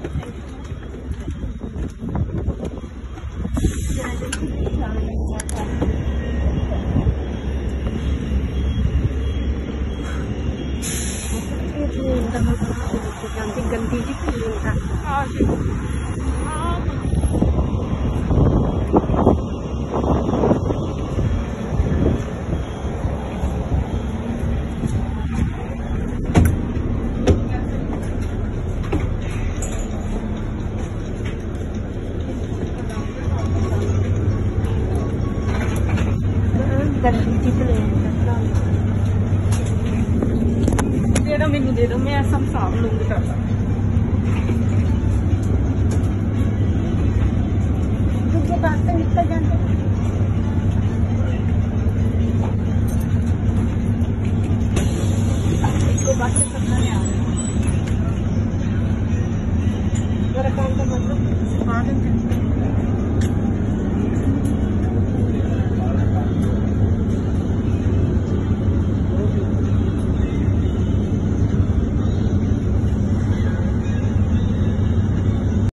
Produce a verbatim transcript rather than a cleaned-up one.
गंदी जी दे दो, मैनू दे दो, मैं सब साफ लूंगी करता। दूसरे पास से निकल जाते इसको बात से करना नहीं आ रहा। मेरा काम का मतलब